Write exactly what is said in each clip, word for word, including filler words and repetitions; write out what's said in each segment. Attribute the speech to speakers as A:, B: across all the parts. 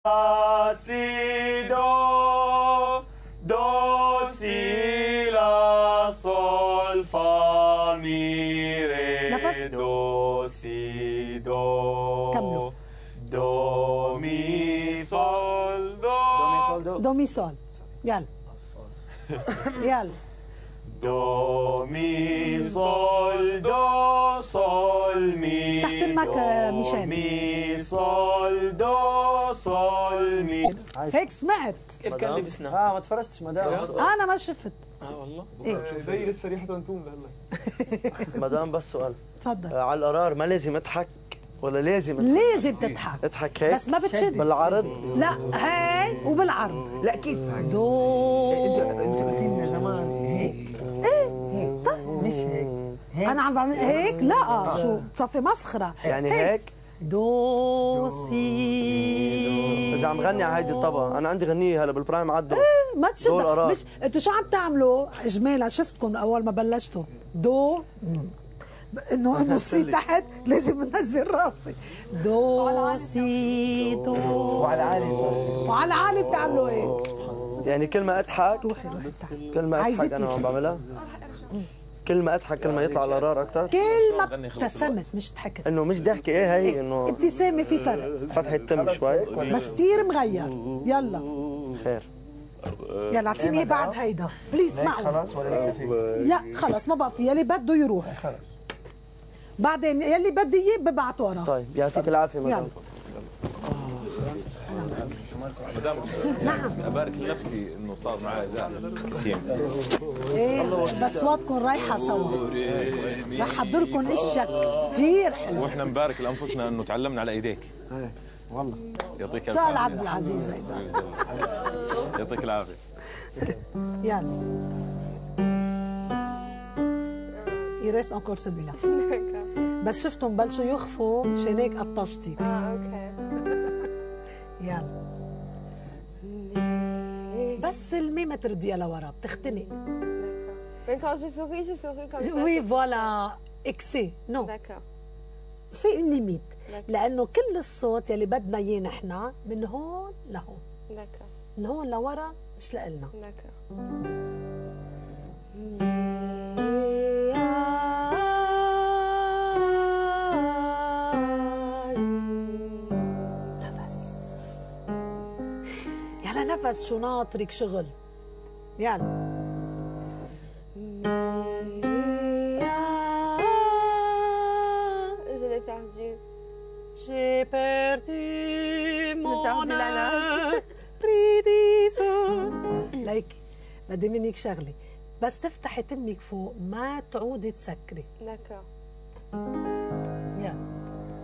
A: سي دو دو سي لا صول فا مي ري دو سي دو
B: كملوا.
A: دو مي صول دو
C: دو مي صول دو
B: دو مي صول. يلا يلا.
A: دو مي صول دو صول مي
B: تحت المك ميشيل.
A: مي صول دو صول مي.
B: هيك سمعت.
D: كيف كان لبسنا؟
C: اه ما تفرجتش مدام.
B: انا ما شفت.
D: اه والله.
B: ايه
E: زي لسه ريحته انتوم لهلا.
F: مدام بس سؤال.
B: تفضل.
F: آه على القرار ما لازم اضحك ولا لازم اضحك؟
B: لازم تضحك.
F: اضحك هيك
B: بس ما بتشد.
F: بالعرض؟
B: لا هاي وبالعرض.
C: لا كيف هيك؟
B: دو
C: انتوا انتوا قلتوا لنا زمان هيك.
B: ايه
C: هيك طيب مش هيك. هيك
B: انا عم بعمل هيك. لا شو تصفي مسخره.
F: يعني هيك؟
B: دو سي.
F: اذا عم غني على هيدي الطبقه انا عندي غنيه هلا بالبرايم عدوا.
B: ما تشد.
F: دو القرار.
B: مش انتوا شو عم تعملوا اجمالا؟ شفتكم اول ما بلشتوا دو انه انه السي تحت لازم انزل راسي. دو سي دو.
C: وعلى عالي صار.
B: وعلى العالي بتعملوا هيك.
F: يعني كل ما اضحك
B: روحي روحي تحت.
F: كل ما اضحك انا عم بعملها. كل ما اضحك كل ما يطلع القرار اكثر.
B: كل ما ابتسمت مش ضحكت.
F: انه مش ضحكه ايه هي انه
B: ابتسامه في فرق.
F: فتحة التم شوي.
B: بس كثير مغير. يلا
F: خير.
B: يلا اعطيني بعد هيدا بليز. معه
C: خلاص ولا لسه في؟
B: لا خلص ما بقى في. يلي بده يروح.
C: خلص.
B: بعدين يلي بدي اياه ببعته ورا.
F: طيب يعطيك العافيه مدام.
G: مدام
B: نعم.
G: ابارك لنفسي انه صار معي زعل كثير.
B: ايه بس صوتكم رايحه سوا. رح احضر لكم اشياء كثير حلوه.
G: واحنا نبارك لانفسنا انه تعلمنا على ايديك.
C: ايه والله.
G: يعطيك
B: شو
G: العافيه.
B: عبد العزيز هيدا.
G: يعطيك العافيه.
B: يلا. Il reste encore celui-là. بس شفتهم بلشوا يخفوا مشان هيك قطشتي.
H: اه اوكي.
B: يلا. بس المي ما ترديها لورا بتختنق.
H: Mais quand je souris, je souris comme ça.
B: Oui voilà. excès. Non.
H: D'accord.
B: في une limite. لأنه كل الصوت يلي بدنا إياه نحن من هون لهون.
H: D'accord.
B: من هون لورا مش لإلنا.
H: D'accord.
B: نفس. يلا نفس شو ناطرك شغل. يلا.
H: Je l'ai perdu.
B: J'ai perdu mon
H: perdu la note.
B: ليك بدي منك شغله بس تفتحي تمك فوق ما تعودي تسكري.
H: D'accord.
B: يلا.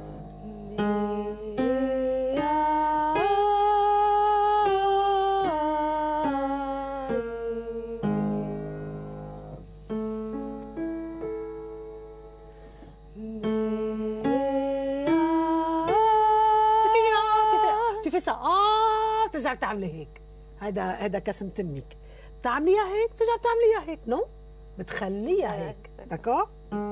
B: شوفي سا اه ترجع بتعملي هيك. هذا هذا كسم تمك. بتعمليها هيك بترجع بتعمليها هيك. نو بتخليها هيك. داكور.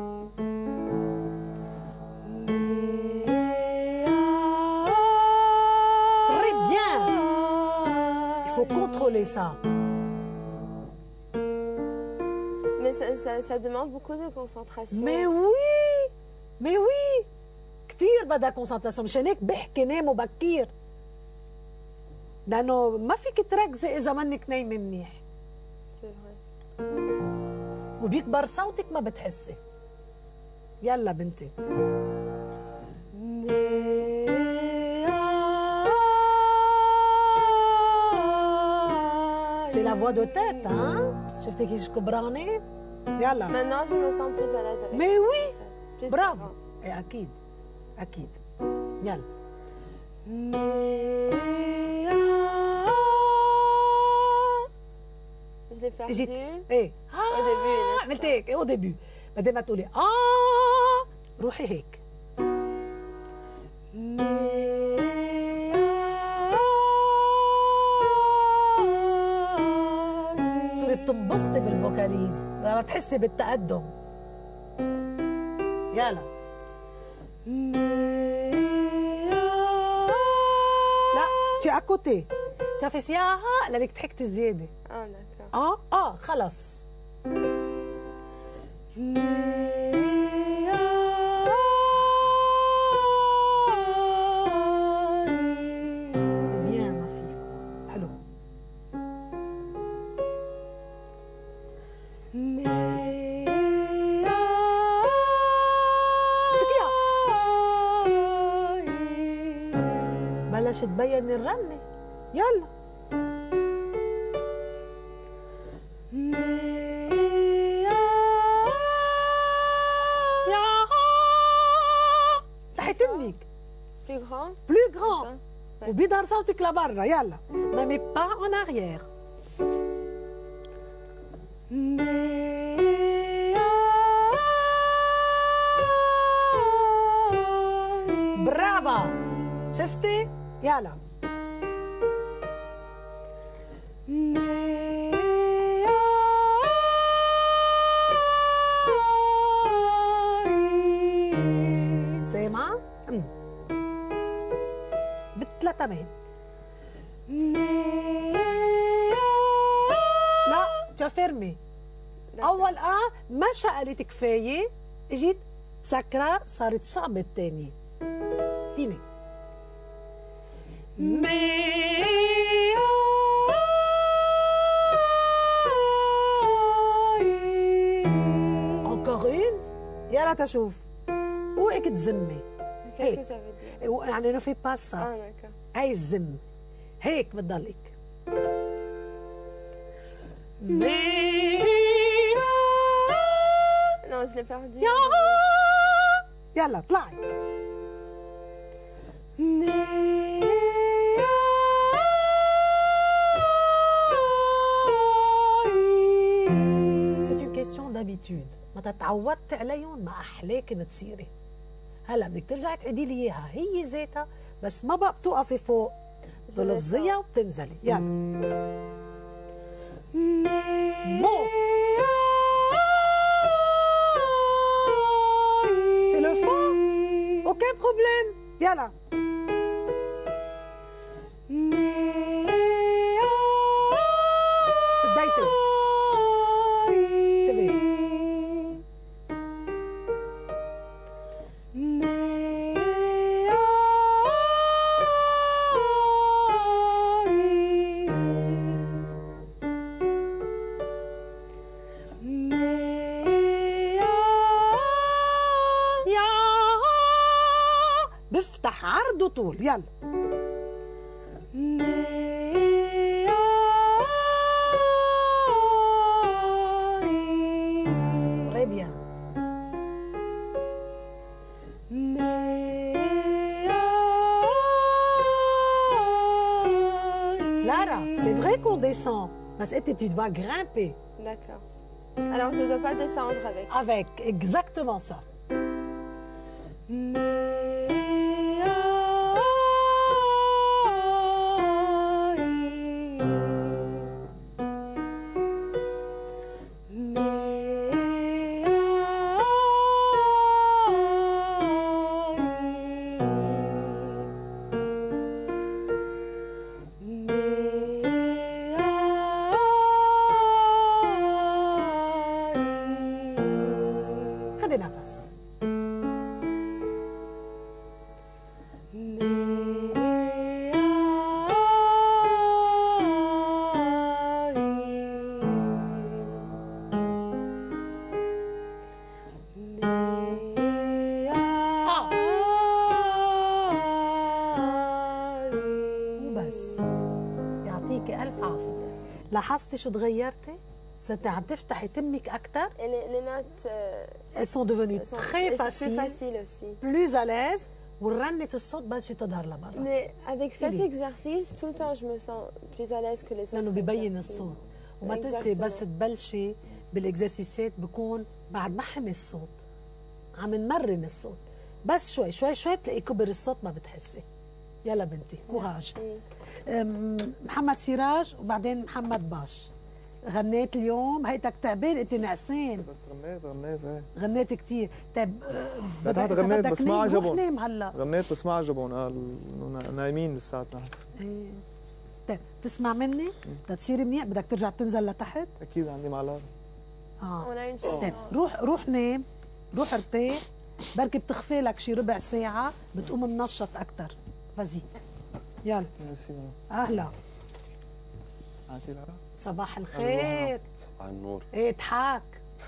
B: Très bien. Il faut contrôler ça.
H: Mais ça, ça, ça demande beaucoup de concentration.
B: Mais oui. Mais oui. كثير بدها كونسنتراسيون مشان هيك بحكي ناموا بكير. لأنه ما فيك تركزي إذا منك نايمة منيح. وبيكبر صوتك ما بتحسي. يلا بنتي. C'est la voix de tête, hein? شفتي كيف كبرانة؟ يلا.
H: Maintenant, je me sens plus à l'aise avec.
B: Mais oui.
H: Plus
B: برافو.
H: grand.
B: إيه أكيد. أكيد. يلا.
H: Je l'ai perdu.
B: جيت ايه
H: Au début.
B: عملت هيك او ديبي بعدين ما تقولي اه روحي هيك. صوري بتنبسطي بالفوكاليز لما تحسي بالتقدم. يلا. لا tu es à côté. Tu as fait سياها لانك ضحكتي زياده.
H: Ah, d'accord.
B: اه اه خلص. C'est bien ma fille. حلو. مسكيها. بلشت تبين الرنة. يلا. رح تنميك.
H: Plus grand.
B: Plus grand.
H: Ouais.
B: وبيظهر صوتك لبرا يلا. ما مي با en arrière. برافو. شفتي؟ يلا. سامعة؟ أمم. بالثلاثة مين؟ لا تفرمي. أول آ ما شقلت كفاية اجيت سكرة صارت صعبة الثانية. تيني. Encore une. يلا تشوف. اوعك تزمي.
H: Qu'est-ce que ça veut dire?
B: يعني نو في با سا.
H: Ah, d'accord.
B: هاي الزم. هيك بتضلك.
H: Non, je l'ai perdu.
B: يلا طلعي. C'est une question d'habitude. متى تعودت عليهم ما احلاكن تصيري. هلا بدك ترجعي تعيدي لي اياها هي ذاتها بس ما بقى بتوقفي فوق بتلفظيها وبتنزلي. يلا. Bon. C'est le fa. Aucun problème. يلا. شديتي. انتبهي. بفتح عرض وطول. يلا. Très bien. Lara, c'est vrai qu'on descend, parce que tu dois grimper.
H: D'accord. Alors, je ne dois pas descendre avec.
B: Avec, exactement ça. خدي نفس. وبس. يعطيكي ألف عافية. لاحظتي شو تغيرتي؟ صرتي عم تفتحي تمك أكثر.
H: Et les, les notes. euh,
B: Elles sont devenues
H: elles sont-
B: très
H: et c'est
B: faciles,
H: plus facile aussi.
B: plus à l'aise ورنة الصوت بلشت تظهر لبرا.
H: Mais avec cet
B: إلي.
H: exercice, tout le temps, je me sens plus à l'aise que les autres.
B: لأنه ببين
H: exercices.
B: الصوت. وما تنسي بس
H: Exactement.
B: تبلشي بالاكزرسيسات بكون بعد ما حمي الصوت عم نمرن الصوت بس شوي شوي شوي بتلاقي كبر الصوت ما بتحسي. يلا بنتي كوراج. أم، محمد سراج وبعدين محمد باش. غنيت اليوم، هيتك تعبان انت نعسان.
E: بس غنيت غنيت ايه
B: غنيت كثير. طيب
E: بعد
B: بدك
E: هذا
B: إذا
E: غنيت
B: بدك
E: بس ما
B: نام، روح
E: عجبهم.
B: نام هلا.
E: غنيت بس ما عجبهم، قال إنه نا- نايمين لساتنا هسه.
B: إيه. طيب تسمع مني؟ بدك تصير منيح، بدك ترجع تنزل لتحت؟
E: اكيد عندي معلار.
B: اه
H: On a une
B: طيب
H: chambre.
B: روح روح نام، روح ارتاح، بركي بتخفي لك شي ربع ساعة بتقوم منشط أكتر. فازي يلا.
E: ميرسي ماما.
B: أهلا،
E: عاشي لها.
B: صباح الخير.
D: صباح النور.
B: ايه اضحك.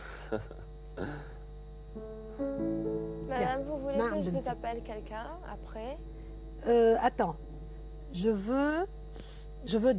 H: Madame, vous voulez
B: Non,
H: que je
B: je-
H: vous appelle quelqu'un après?
B: Euh, attends, je veux, je veux